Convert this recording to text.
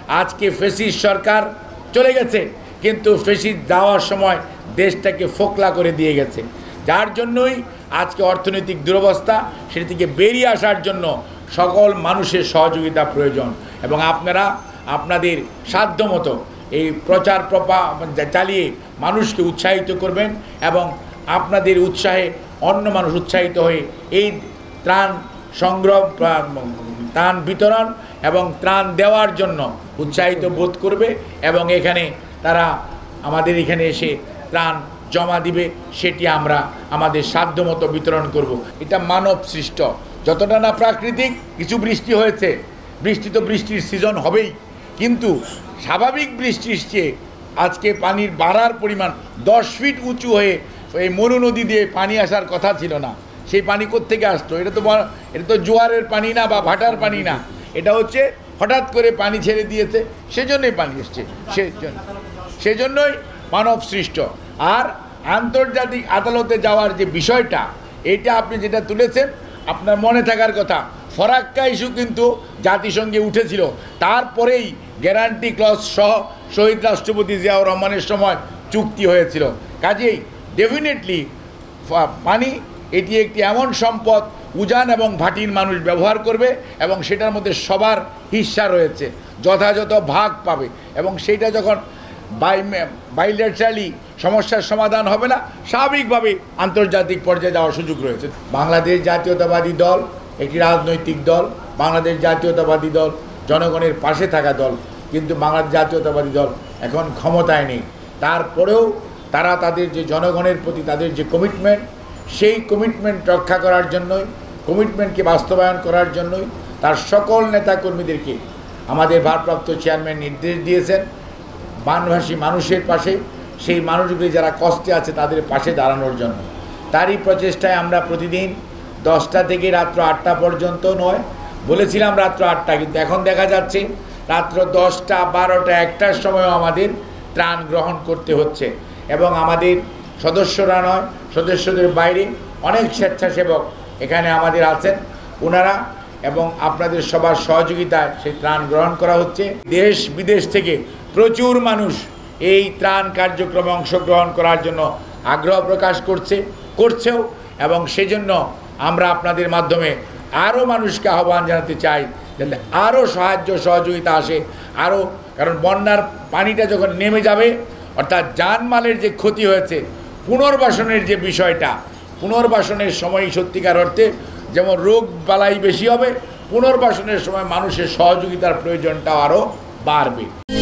আজকে ফেসিস্ট সরকার চলে গেছে, কিন্তু ফেসিস্ট যাওয়ার সময় দেশটাকে ফোকলা করে দিয়ে গেছে, যার জন্যই আজকে অর্থনৈতিক দুরবস্থা। সেটি থেকে বেরিয়ে আসার জন্য সকল মানুষের সহযোগিতা প্রয়োজন এবং আপনারা আপনাদের সাধ্যমতো এই প্রচার চালিয়ে মানুষকে উৎসাহিত করবেন এবং আপনাদের উৎসাহে অন্য মানুষ উৎসাহিত হয়ে এই ত্রাণ সংগ্রহ, ত্রাণ বিতরণ এবং ত্রাণ দেওয়ার জন্য উৎসাহিত বোধ করবে এবং এখানে তারা আমাদের এখানে এসে ত্রাণ জমা দিবে, সেটি আমরা আমাদের সাধ্যমতো বিতরণ করব। এটা মানব সৃষ্ট, যতটা না প্রাকৃতিক। কিছু বৃষ্টি হয়েছে, বৃষ্টি তো বৃষ্টির সিজন হবেই, কিন্তু স্বাভাবিক বৃষ্টির চেয়ে আজকে পানির বাড়ার পরিমাণ 10 ফিট উঁচু হয়ে এই মনু নদী দিয়ে পানি আসার কথা ছিল না। সেই পানি কোত্থেকে আসতো? এটা তো জোয়ারের পানি না বা ভাটার পানি না, এটা হচ্ছে হঠাৎ করে পানি ছেড়ে দিয়েছে, সেজন্যই পানি এসছে, সেজন্যই মানব সৃষ্ট। আর আন্তর্জাতিক আদালতে যাওয়ার যে বিষয়টা, এটা আপনি যেটা তুলেছেন, আপনার মনে থাকার কথা, ফরাক্কা ইস্যু কিন্তু জাতিসংঘে উঠেছিল, তারপরেই গ্যারান্টি ক্লজ সহ শহীদ রাষ্ট্রপতি জিয়াউর রহমানের সময় চুক্তি হয়েছিল। কাজেই ডেফিনেটলি পানি এটি একটি এমন সম্পদ উজান এবং ভাটির মানুষ ব্যবহার করবে এবং সেটার মধ্যে সবার হিস্সা রয়েছে, যথাযথ ভাগ পাবে এবং সেইটা যখন বাইলেটারালি সমস্যার সমাধান হবে না, স্বাভাবিকভাবে আন্তর্জাতিক পর্যায়ে যাওয়ার সুযোগ রয়েছে। বাংলাদেশ জাতীয়তাবাদী দল একটি রাজনৈতিক দল, বাংলাদেশ জাতীয়তাবাদী দল জনগণের পাশে থাকা দল, কিন্তু বাংলাদেশ জাতীয়তাবাদী দল এখন ক্ষমতায় নেই। তারপরেও তারা তাদের যে জনগণের প্রতি তাদের যে কমিটমেন্ট, সেই কমিটমেন্ট রক্ষা করার জন্যই, কমিটমেন্টকে বাস্তবায়ন করার জন্যই তার সকল নেতাকর্মীদেরকে আমাদের ভারপ্রাপ্ত চেয়ারম্যান নির্দেশ দিয়েছেন বানভাসী মানুষের পাশে, সেই মানুষগুলি যারা কষ্টে আছে তাদের পাশে দাঁড়ানোর জন্য। তারই প্রচেষ্টায় আমরা প্রতিদিন 10টা থেকে রাত্র 8টা পর্যন্ত নয়, বলেছিলাম রাত্র 8টা, কিন্তু এখন দেখা যাচ্ছে রাত্র 10টা, 12টা, 1টার সময়ও আমাদের ত্রাণ গ্রহণ করতে হচ্ছে এবং আমাদের সদস্যরা নয়, সদস্যদের বাইরে অনেক স্বেচ্ছাসেবক এখানে আমাদের আছেন, ওনারা এবং আপনাদের সবার সহযোগিতায় সেই ত্রাণ গ্রহণ করা হচ্ছে। দেশ বিদেশ থেকে প্রচুর মানুষ এই ত্রাণ কার্যক্রমে অংশগ্রহণ করার জন্য আগ্রহ প্রকাশ করছেও এবং সেজন্য আমরা আপনাদের মাধ্যমে আরও মানুষকে আহ্বান জানাতে চাই যাতে আরও সাহায্য সহযোগিতা আসে আরও, কারণ বন্যার পানিটা যখন নেমে যাবে, অর্থাৎ জানমালের যে ক্ষতি হয়েছে, পুনর্বাসনের যে বিষয়টা, পুনর্বাসনের সময় সত্যিকার অর্থে যেমন রোগ বালাই বেশি হবে, পুনর্বাসনের সময় মানুষের সহযোগিতার প্রয়োজনটাও আরও বাড়বে।